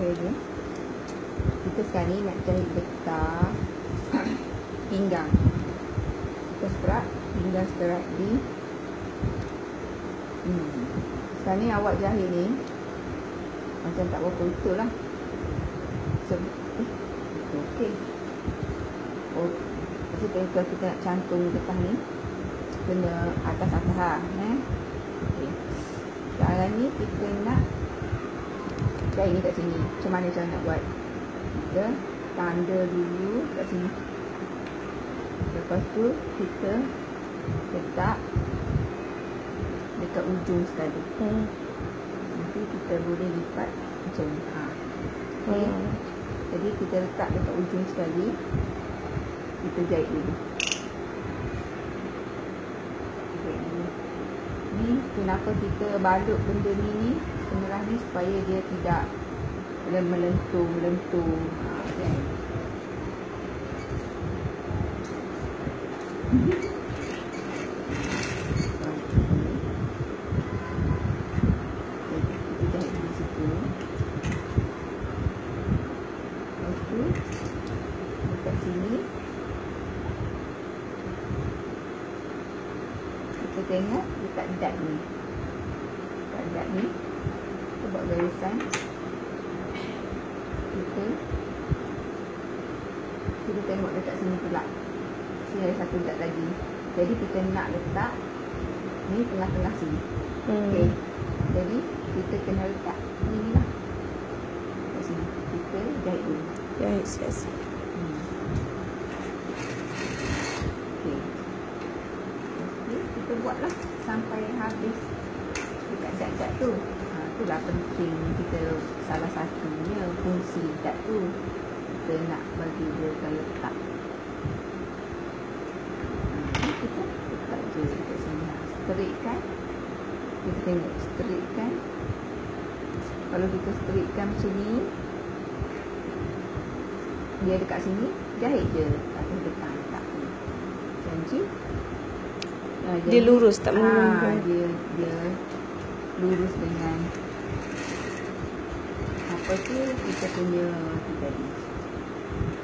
okey je. Kita sekarang ni nak jahit getah pinggang. Kita strap pinggang strap di sekarang ni awak jahit ni macam tak berapa betul lah. Okey. Oh, kalau kita nak cantum getah ni kena atas-atas lah. Okay. Sekarang ni kita nak jahit ni kat sini. Macam mana cara nak buat? Kita tanda dulu kat sini. Lepas tu kita letak dekat ujung sekali. Nanti kita boleh lipat macam ni. Okay. Jadi kita letak dekat ujung sekali. Kita jahit dulu. Ni kenapa kita balut benda ni tengah ni supaya dia tidak melentung. Kan? Kita jahit di situ. Lepas tu dekat sini kita tengok dekat dad ni. Dekat dad ni kita buat garisan. Kita tengok dekat sini pula. Sini ada satu dad lagi. Jadi kita nak letak ni tengah-tengah sini. Okey. Jadi kita kena letak ni lah. Kat sini. Kita jahit dulu. Jahit sikit. Okey. Kita buatlah sampai habis dekat dad tu. Itulah penting kita, salah satunya fungsi dad tu. Kita nak bagi dia gaya letak. Kita letak je dekat sini. Straight-kan. Kita tengok straight-kan. Kalau kita straight-kan macam ni, dia dekat sini, jahit je atas depan. Tak ni. Janji. Dia lurus tak mengumpul. Dia lurus dengan apa tu kita punya tadi.